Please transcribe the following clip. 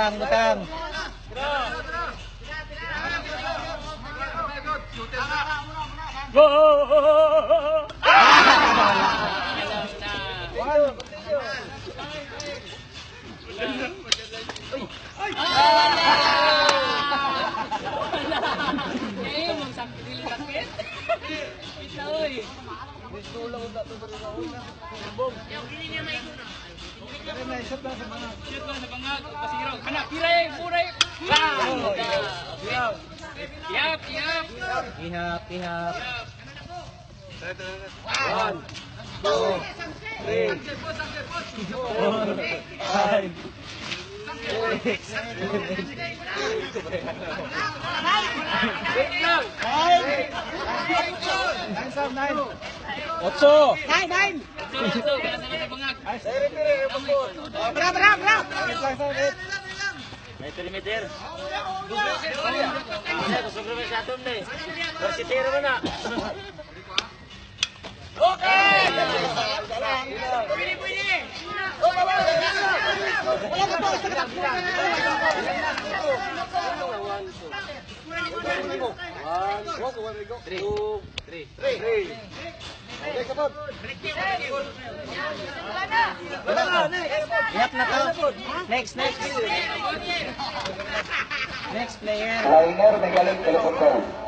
butang. Go! Shoot lang sa bangag. Shoot lang sa bangag. Pasiraw. Anak, piray, puray. Ihap, ihap. Ihap, ihap. 1, 2, 3, 4, 5, Ihap na to. Next. Next player. Liner, may galing telepon ko.